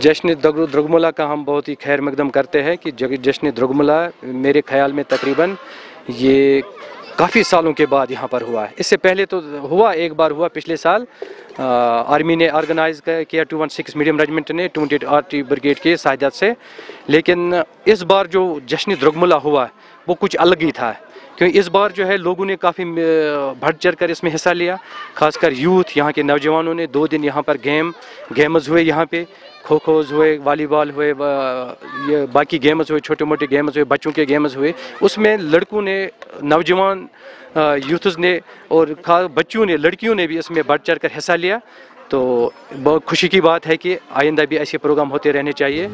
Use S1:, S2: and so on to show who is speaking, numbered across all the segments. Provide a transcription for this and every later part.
S1: जश्न द्रुगमुला का हम बहुत ही खैर मकदम करते हैं कि जश्न द्रुगमुला मेरे ख्याल में तकरीबन ये काफ़ी सालों के बाद यहाँ पर हुआ है। इससे पहले तो हुआ, एक बार हुआ पिछले साल, आर्मी ने ऑर्गेनाइज किया 216 मीडियम रेजिमेंट ने 28 आर्टी ब्रिगेड के साहिदात से, लेकिन इस बार जो जश्न द्रुगमुला हुआ वो कुछ अलग ही था, क्योंकि इस बार जो है लोगों ने काफ़ी बढ़ चढ़ कर इसमें हिस्सा लिया। खासकर यूथ, यहाँ के नौजवानों ने 2 दिन यहाँ पर गेम्स हुए, यहाँ पे खो खोज हुए, वॉलीबॉल हुए, ये बाकी गेम्स हुए, छोटे मोटे गेम्स हुए, बच्चों के गेम्स हुए। उसमें लड़कों ने, नौजवान यूथ्स ने और बच्चों ने, लड़कियों ने भी इसमें बढ़ चढ़ कर हिस्सा लिया। तो बहुत खुशी की बात है कि आइंदा भी ऐसे प्रोग्राम होते रहने चाहिए।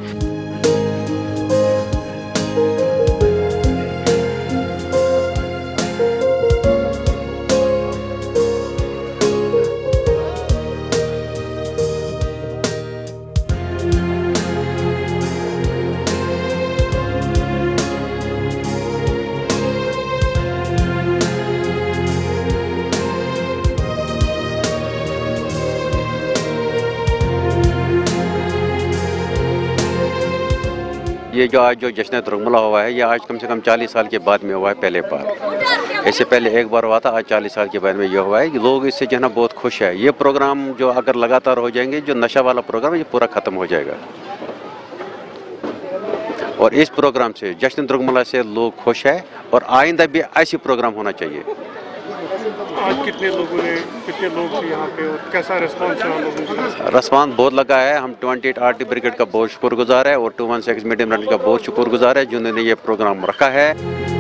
S2: ये जो आज जो जश्न द्रुगमुला हुआ है, ये आज कम से कम 40 साल के बाद में हुआ है पहले बार। इससे पहले एक बार हुआ था, आज 40 साल के बाद में ये हुआ है। लोग इससे जो है ना बहुत खुश है। ये प्रोग्राम जो अगर लगातार हो जाएंगे, जो नशा वाला प्रोग्राम ये पूरा ख़त्म हो जाएगा। और इस प्रोग्राम से, जश्न द्रुगमुला से लोग खुश है और आइंदा भी ऐसी प्रोग्राम होना चाहिए।
S3: आज कितने लोग थे यहाँ पे और कैसा रिस्पांस है लोगों का?
S2: रिस्पांस बहुत लगा है। हम 28 आर्टी ब्रिगेड का बहुत शुक्रगुजार है और 216 मीडियम रेजिमेंट का बहुत शुक्रगुजार है जिन्होंने ये प्रोग्राम रखा है।